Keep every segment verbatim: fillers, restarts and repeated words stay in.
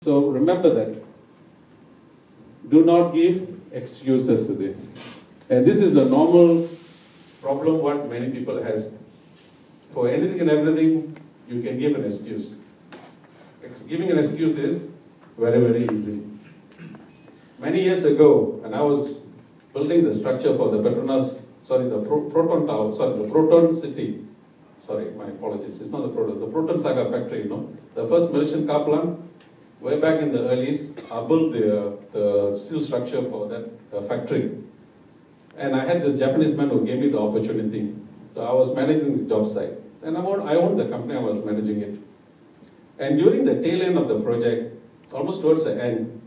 So remember that. Do not give excuses today. And this is a normal problem what many people has. For anything and everything, you can give an excuse. Ex giving an excuse is very, very easy. Many years ago, when I was building the structure for the Petronas, sorry, the Pro Proton Tower, sorry, the Proton City, sorry, my apologies, it's not the Proton, the Proton Saga factory, you know, the first Malaysian car plant, way back in the earlies, I built the, uh, the steel structure for that uh, factory. And I had this Japanese man who gave me the opportunity. So I was managing the job site. And I owned, I owned the company, I was managing it. And during the tail end of the project, almost towards the end,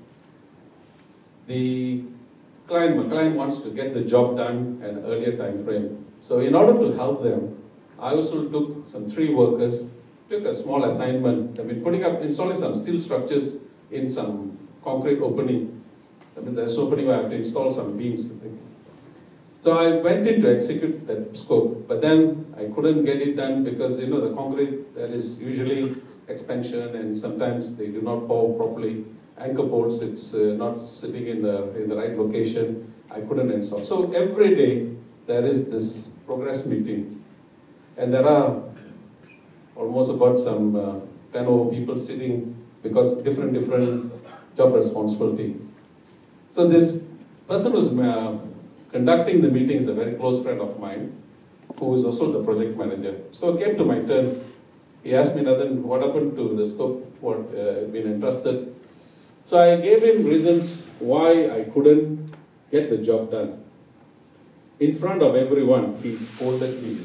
the client, my client wants to get the job done at an earlier time frame. So in order to help them, I also took some three workers, took a small assignment. I've been putting up, installing some steel structures in some concrete opening. That means there's opening where I have to install some beams. So I went in to execute that scope, but then I couldn't get it done because, you know, the concrete, there is usually expansion and sometimes they do not pour properly. Anchor bolts, it's uh, not sitting in the, in the right location. I couldn't install. So every day there is this progress meeting. And there are almost about some uh, ten over people sitting because different, different job responsibility. So this person who's uh, conducting the meeting is a very close friend of mine, who is also the project manager. So it came to my turn. He asked me, Nathan, what happened to the scope, what uh, been entrusted? So I gave him reasons why I couldn't get the job done. In front of everyone, he scolded me.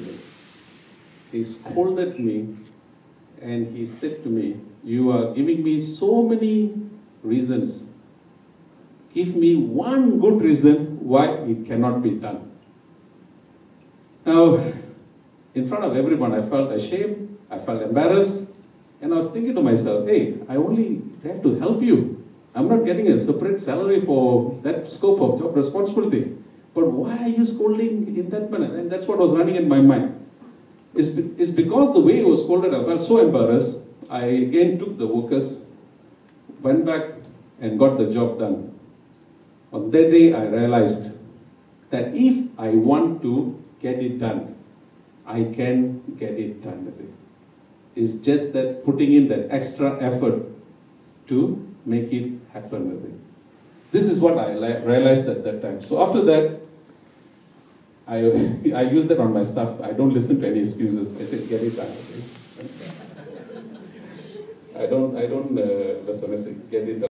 He scolded me and he said to me, you are giving me so many reasons. Give me one good reason why it cannot be done. Now, in front of everyone, I felt ashamed, I felt embarrassed, and I was thinking to myself, hey, I only there to help you. I'm not getting a separate salary for that scope of job responsibility. But why are you scolding in that manner? And that's what was running in my mind. It's, be, it's because the way he was scolded, I felt so embarrassed. I again took the workers, went back and got the job done. On that day, I realized that if I want to get it done, I can get it done. It's just that putting in that extra effort to make it happen. This is what I realized at that time. So after that, I, I use that on my staff. I don't listen to any excuses. I said, get it done. Okay? I don't, I don't uh, listen. I say, get it done.